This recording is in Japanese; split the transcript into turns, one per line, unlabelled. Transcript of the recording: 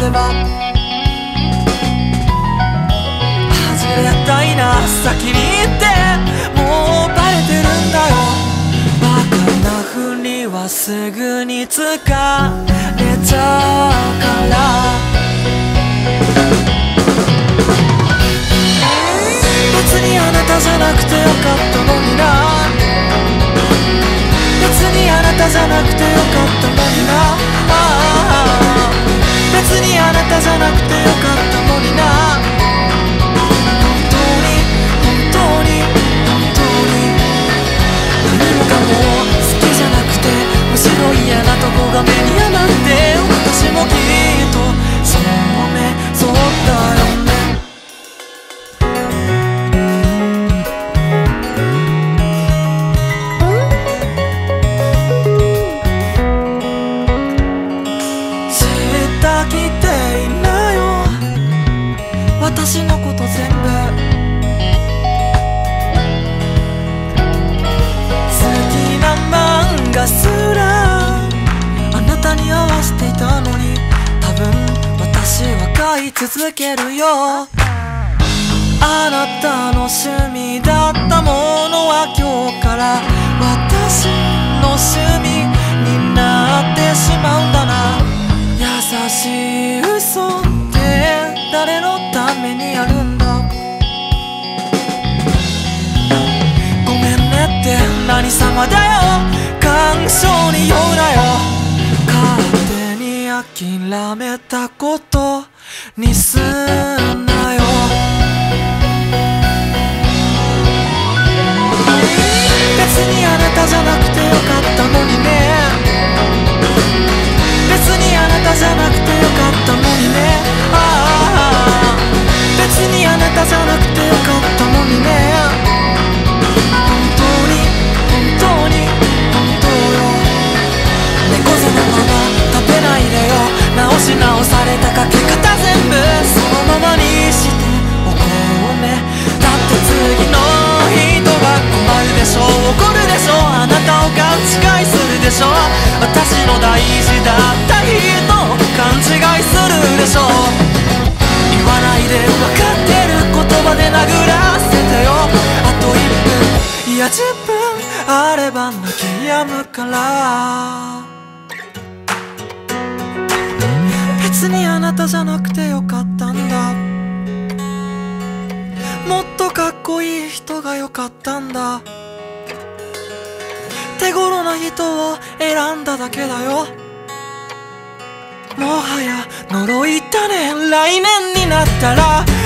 では外れたいな、先に言ってもうバレてるんだよ。バカなふりはすぐに疲れちゃうから。別にあなたじゃなくてよかったのにな、別にあなたじゃなくてよかったのにな、別にあなたじゃなくてよかったのにな、本当に本当に本当に何もかも好きじゃなくて、むしろ嫌なとこが目に余って、私もきっとそうね、そうだよね。私のこと全部好きな漫画すらあなたに合わせていたのに、多分私は買い続けるよ。あなたの趣味だったものは今日から私の趣味になってしまうんだな。優しい嘘って誰のためにやるんだ。ごめんねって何様だよ、感傷に酔うなよ。勝手に諦めたことにすんなよ。別にあなたじゃなくてよかったのにね、別にあなたじゃなくてよかったのにね、別にあなたじゃなくてよかったのにね、本当に本当に本当よ。猫背のまま食べないでよ、直し直されたかけ方全部そのままにしておこうね。だって次の人が困るでしょう、怒るでしょう、あなたを勘違いするでしょう、私の大事だった人を勘違いするでしょう。言わないで分かってる言葉で殴らせてよ。あと1分いや10分あれば泣き止むから。別にあなたじゃなくてよかったんだ、もっとかっこいい人がよかったんだ。手頃な人を選んだだけだよ。もはや呪いだね。来年になったら